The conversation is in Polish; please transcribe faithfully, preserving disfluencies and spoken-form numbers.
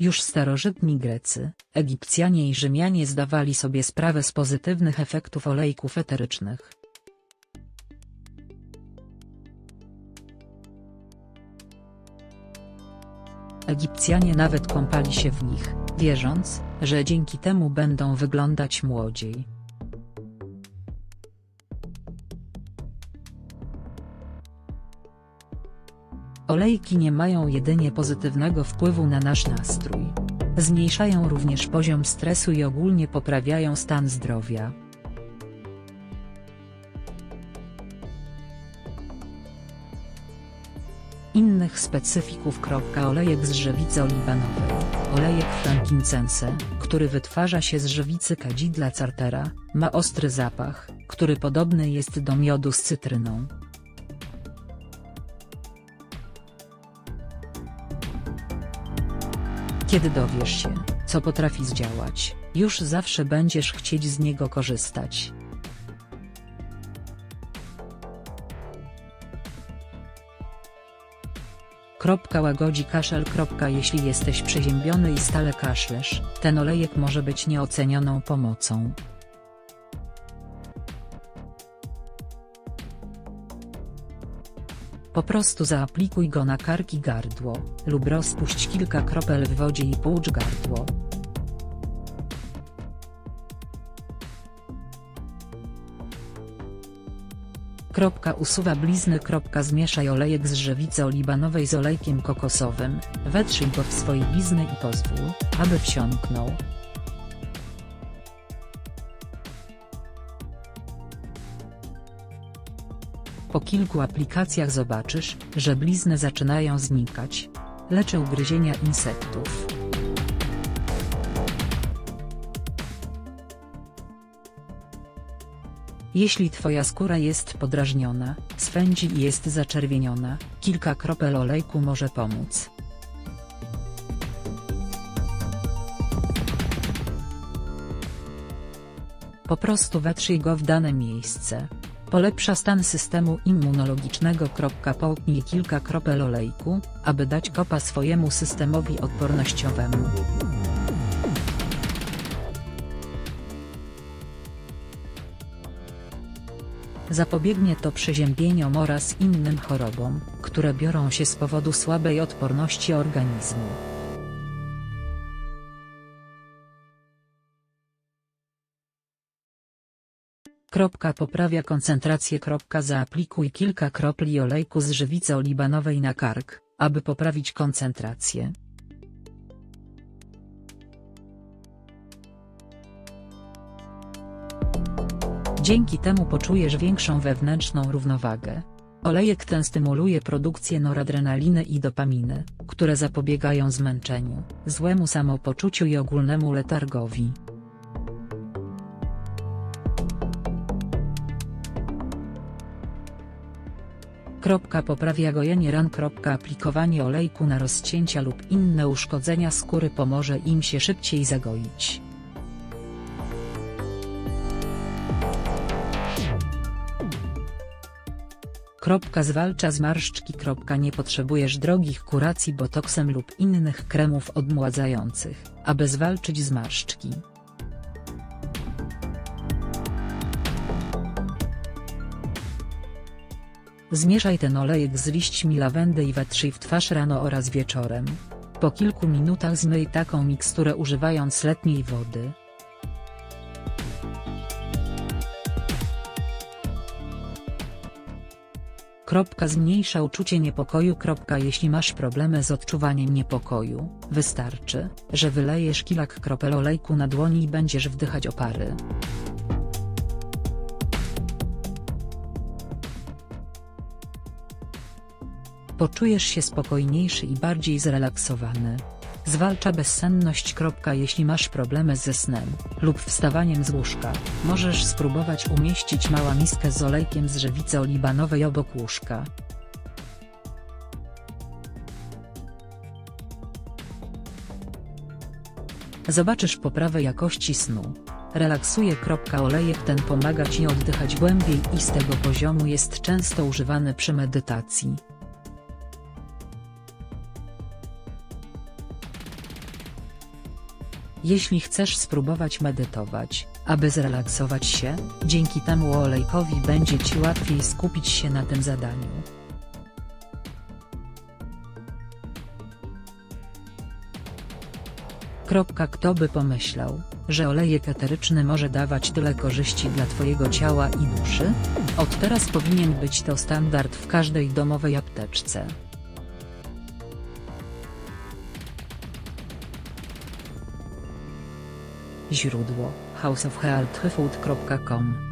Już starożytni Grecy, Egipcjanie i Rzymianie zdawali sobie sprawę z pozytywnych efektów olejków eterycznych. Egipcjanie nawet kąpali się w nich, wierząc, że dzięki temu będą wyglądać młodziej. Olejki nie mają jedynie pozytywnego wpływu na nasz nastrój. Zmniejszają również poziom stresu i ogólnie poprawiają stan zdrowia. Innych specyfików. Olejek z żywicy olibanowej. Olejek frankincense, który wytwarza się z żywicy kadzidla cartera, ma ostry zapach, który podobny jest do miodu z cytryną. Kiedy dowiesz się, co potrafi zdziałać, już zawsze będziesz chcieć z niego korzystać. Łagodzi kaszel. Jeśli jesteś przeziębiony i stale kaszlesz, ten olejek może być nieocenioną pomocą. Po prostu zaaplikuj go na kark i gardło, lub rozpuść kilka kropel w wodzie i płucz gardło. Usuwa blizny. Zmieszaj olejek z żywicy olibanowej z olejkiem kokosowym, wetrzyj go w swoje blizny i pozwól, aby wsiąknął. Po kilku aplikacjach zobaczysz, że blizny zaczynają znikać. Leczy ugryzienia insektów. Jeśli twoja skóra jest podrażniona, swędzi i jest zaczerwieniona, kilka kropel olejku może pomóc. Po prostu wetrzyj go w dane miejsce. Polepsza stan systemu immunologicznego. Połknij kilka kropel olejku, aby dać kopa swojemu systemowi odpornościowemu. Zapobiegnie to przeziębieniom oraz innym chorobom, które biorą się z powodu słabej odporności organizmu. Poprawia koncentrację. Zaaplikuj kilka kropli olejku z żywicy olibanowej na kark, aby poprawić koncentrację. Dzięki temu poczujesz większą wewnętrzną równowagę. Olejek ten stymuluje produkcję noradrenaliny i dopaminy, które zapobiegają zmęczeniu, złemu samopoczuciu i ogólnemu letargowi. Poprawia gojenie ran. Aplikowanie olejku na rozcięcia lub inne uszkodzenia skóry pomoże im się szybciej zagoić. Zwalcza zmarszczki. Nie potrzebujesz drogich kuracji botoksem lub innych kremów odmładzających, aby zwalczyć zmarszczki. Zmieszaj ten olejek z liśćmi lawendy i wetrzyj w twarz rano oraz wieczorem. Po kilku minutach zmyj taką miksturę używając letniej wody. Zmniejsza uczucie niepokoju. Jeśli masz problemy z odczuwaniem niepokoju, wystarczy, że wylejesz kilka kropel olejku na dłoni i będziesz wdychać opary. Poczujesz się spokojniejszy i bardziej zrelaksowany. Zwalcza bezsenność. Jeśli masz problemy ze snem, lub wstawaniem z łóżka, możesz spróbować umieścić małą miskę z olejkiem z żywicy olibanowej obok łóżka. Zobaczysz poprawę jakości snu. Relaksuje. Olejek ten pomaga ci oddychać głębiej i z tego poziomu jest często używany przy medytacji. Jeśli chcesz spróbować medytować, aby zrelaksować się, dzięki temu olejkowi będzie Ci łatwiej skupić się na tym zadaniu. Kto by pomyślał, że olejek eteryczny może dawać tyle korzyści dla Twojego ciała i duszy? Od teraz powinien być to standard w każdej domowej apteczce. Źródło: house of health food kropka com